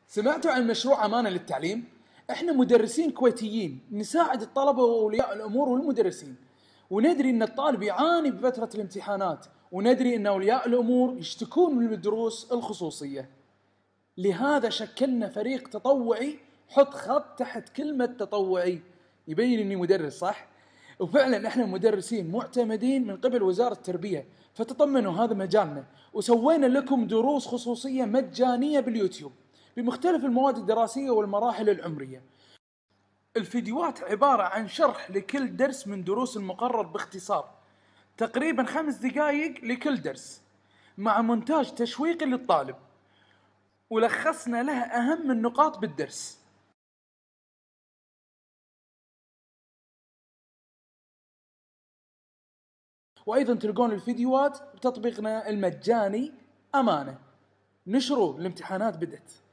سمعتوا عن مشروع أمانة للتعليم؟ إحنا مدرسين كويتيين نساعد الطلبة وأولياء الأمور والمدرسين، وندري أن الطالب يعاني بفترة الامتحانات، وندري أن أولياء الأمور يشتكون من الدروس الخصوصية. لهذا شكلنا فريق تطوعي، حط خط تحت كلمة تطوعي يبين أني مدرس، صح؟ وفعلا إحنا مدرسين معتمدين من قبل وزارة التربية، فتطمنوا هذا مجالنا، وسوينا لكم دروس خصوصية مجانية باليوتيوب بمختلف المواد الدراسية والمراحل العمرية. الفيديوهات عبارة عن شرح لكل درس من دروس المقرر باختصار، تقريبا 5 دقائق لكل درس، مع مونتاج تشويقي للطالب، ولخصنا له أهم النقاط بالدرس. وأيضا تلقون الفيديوهات بتطبيقنا المجاني أمانة. نشروا، الامتحانات بدت.